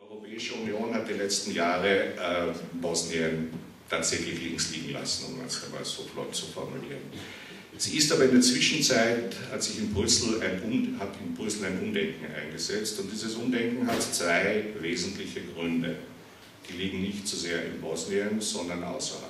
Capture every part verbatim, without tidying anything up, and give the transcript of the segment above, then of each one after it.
Die Europäische Union hat die letzten Jahre äh, Bosnien tatsächlich links liegen lassen, um es mal so flott zu formulieren. Sie ist aber in der Zwischenzeit, hat sich in Brüssel ein, um, hat in Brüssel ein Umdenken eingesetzt, und dieses Umdenken hat zwei wesentliche Gründe. Die liegen nicht so sehr in Bosnien, sondern außerhalb.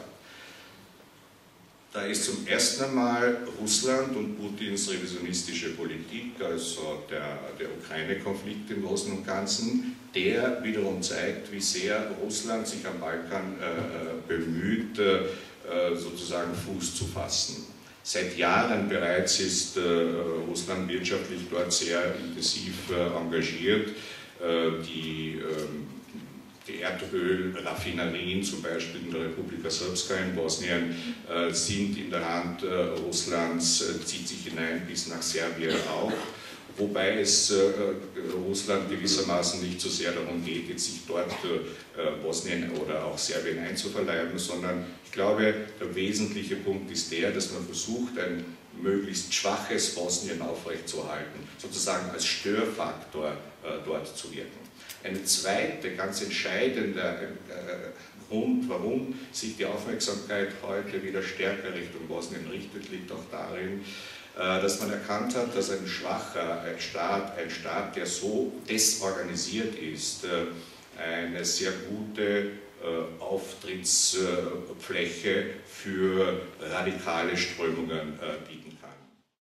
Da ist zum ersten Einmal Russland und Putins revisionistische Politik, also der, der Ukraine-Konflikt im Großen und Ganzen, der wiederum zeigt, wie sehr Russland sich am Balkan äh, bemüht, äh, sozusagen Fuß zu fassen. Seit Jahren bereits ist äh, Russland wirtschaftlich dort sehr intensiv äh, engagiert. Äh, die, äh, Die Erdölraffinerien, zum Beispiel in der Republika Srpska in Bosnien, äh, sind in der Hand äh, Russlands, äh, zieht sich hinein bis nach Serbien auch. Wobei es äh, Russland gewissermaßen nicht so sehr darum geht, jetzt sich dort äh, Bosnien oder auch Serbien einzuverleiben, sondern ich glaube, der wesentliche Punkt ist der, dass man versucht, ein möglichst schwaches Bosnien aufrechtzuerhalten, sozusagen als Störfaktor äh, dort zu wirken. Eine zweite, ganz entscheidende äh, Grund, warum sich die Aufmerksamkeit heute wieder stärker Richtung Bosnien richtet, liegt auch darin, äh, dass man erkannt hat, dass ein schwacher ein Staat, ein Staat, der so desorganisiert ist, äh, eine sehr gute äh, Auftrittsfläche äh, für radikale Strömungen äh, bieten kann.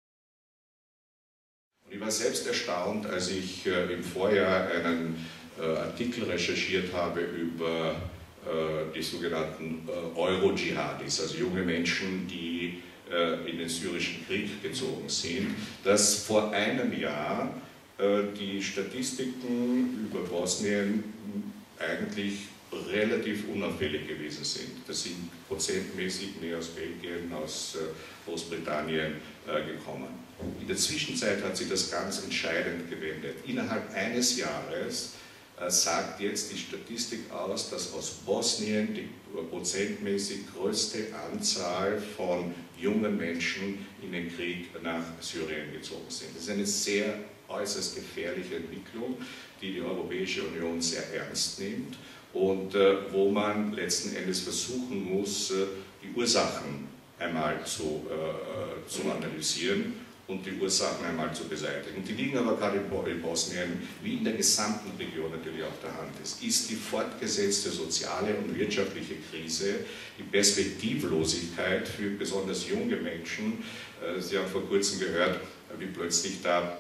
Und ich war selbst erstaunt, als ich äh, im Vorjahr einen Artikel recherchiert habe über äh, die sogenannten äh, Euro-Dschihadis, also junge Menschen, die äh, in den syrischen Krieg gezogen sind, dass vor einem Jahr äh, die Statistiken über Bosnien eigentlich relativ unauffällig gewesen sind. Das sind prozentmäßig mehr aus Belgien, aus äh, Großbritannien äh, gekommen. In der Zwischenzeit hat sich das ganz entscheidend gewendet. Innerhalb eines Jahres sagt jetzt die Statistik aus, dass aus Bosnien die prozentmäßig größte Anzahl von jungen Menschen in den Krieg nach Syrien gezogen sind. Das ist eine sehr äußerst gefährliche Entwicklung, die die Europäische Union sehr ernst nimmt und äh, wo man letzten Endes versuchen muss, äh, die Ursachen einmal zu, äh, zu analysieren und die Ursachen einmal zu beseitigen. Die liegen aber gerade in Bosnien, wie in der gesamten Region natürlich auf der Hand. Es ist die fortgesetzte soziale und wirtschaftliche Krise, die Perspektivlosigkeit für besonders junge Menschen. Sie haben vor kurzem gehört, wie plötzlich da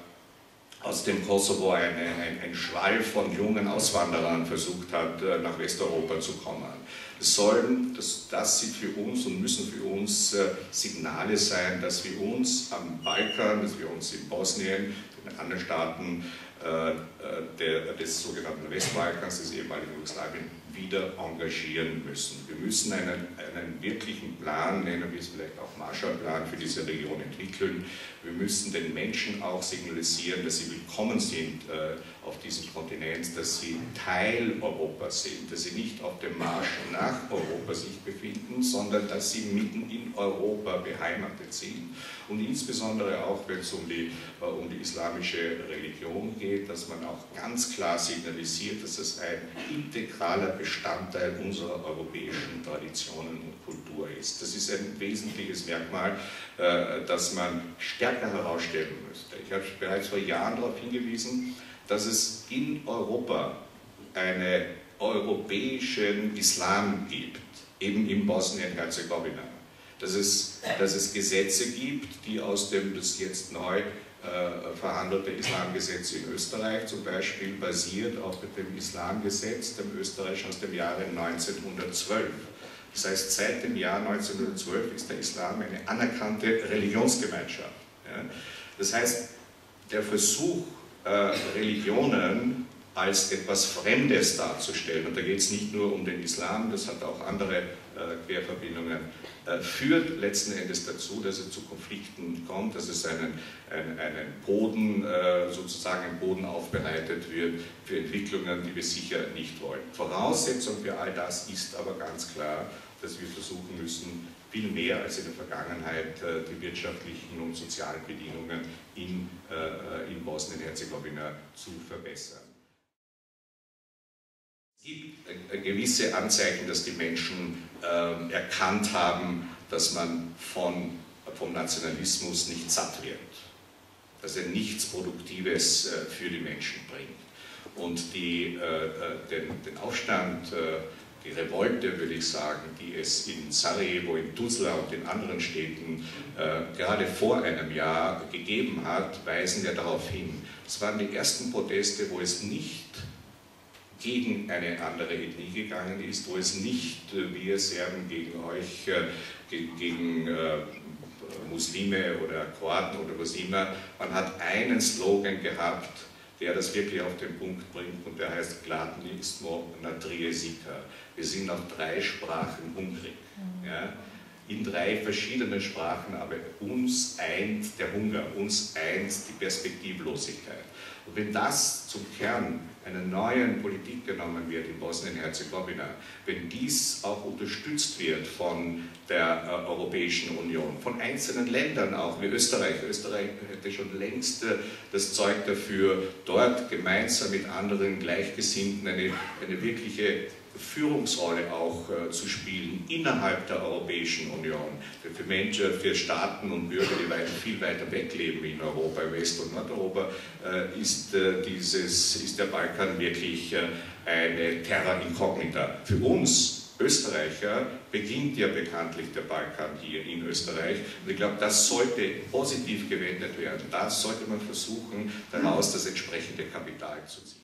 aus dem Kosovo eine, ein, ein Schwall von jungen Auswanderern versucht hat, nach Westeuropa zu kommen. Das, sollen, das, das sind für uns und müssen für uns äh, Signale sein, dass wir uns am Balkan, dass wir uns in Bosnien, in anderen Staaten äh, der, des sogenannten Westbalkans, des ehemaligen Jugoslawien, wieder engagieren müssen. Wir müssen einen, einen wirklichen Plan, nennen wir es vielleicht auch Marshallplan, für diese Region entwickeln. Wir müssen den Menschen auch signalisieren, dass sie willkommen sind äh, auf diesem Kontinent, dass sie Teil Europas sind, dass sie nicht auf dem Marsch nach Europa sich befinden, sondern dass sie mitten in Europa beheimatet sind. Und insbesondere auch, wenn es um die, äh, um die islamische Religion geht, dass man auch ganz klar signalisiert, dass es ein integraler Bestandteil unserer europäischen Traditionen und Kultur ist. Das ist ein wesentliches Merkmal, äh, das man stärker herausstellen müsste. Ich habe bereits vor Jahren darauf hingewiesen, dass es in Europa einen europäischen Islam gibt, eben in Bosnien-Herzegowina. Dass es, dass es Gesetze gibt, die aus dem das jetzt neu äh, verhandelte Islamgesetz in Österreich zum Beispiel basiert auf dem Islamgesetz, dem Österreich aus dem Jahre neunzehnhundertzwölf. Das heißt, seit dem Jahr neunzehnhundertzwölf ist der Islam eine anerkannte Religionsgemeinschaft. Ja? Das heißt, der Versuch, äh, Religionen als etwas Fremdes darzustellen, und da geht es nicht nur um den Islam, das hat auch andere äh, Querverbindungen, äh, führt letzten Endes dazu, dass es zu Konflikten kommt, dass es einen, einen, einen Boden, äh, sozusagen ein Boden aufbereitet wird für Entwicklungen, die wir sicher nicht wollen. Voraussetzung für all das ist aber ganz klar, dass wir versuchen müssen, viel mehr als in der Vergangenheit äh, die wirtschaftlichen und sozialen Bedingungen in, äh, in Bosnien-Herzegowina zu verbessern. gibt gewisse Anzeichen, dass die Menschen äh, erkannt haben, dass man von, vom Nationalismus nicht satt wird, dass er nichts Produktives äh, für die Menschen bringt. Und die, äh, den, den Aufstand, äh, die Revolte, würde ich sagen, die es in Sarajevo, in Tuzla und in anderen Städten äh, gerade vor einem Jahr gegeben hat, weisen ja darauf hin. Es waren die ersten Proteste, wo es nicht gegen eine andere Ethnie gegangen ist, wo es nicht, äh, wir Serben gegen euch, äh, gegen, gegen äh, Muslime oder Kroaten oder was immer, man hat einen Slogan gehabt, der das wirklich auf den Punkt bringt, und der heißt Gladni smo na tri jezika. Wir sind auf drei Sprachen hungrig. Ja? In drei verschiedenen Sprachen, aber uns eint der Hunger, uns eint die Perspektivlosigkeit. Und wenn das zum Kern einer neuen Politik genommen wird in Bosnien-Herzegowina, wenn dies auch unterstützt wird von der äh, Europäischen Union, von einzelnen Ländern auch, wie Österreich. Österreich hätte schon längst äh, das Zeug dafür, dort gemeinsam mit anderen Gleichgesinnten eine, eine wirkliche Führungsrolle auch äh, zu spielen innerhalb der Europäischen Union. Für Menschen, für Staaten und Bürger, die weit, viel weiter weg leben in Europa, in West- und Nordeuropa, äh, ist, äh, dieses, ist der Balkan wirklich äh, eine Terra incognita. Für uns Österreicher beginnt ja bekanntlich der Balkan hier in Österreich, und ich glaube, das sollte positiv gewendet werden. Da sollte man versuchen, daraus das entsprechende Kapital zu ziehen.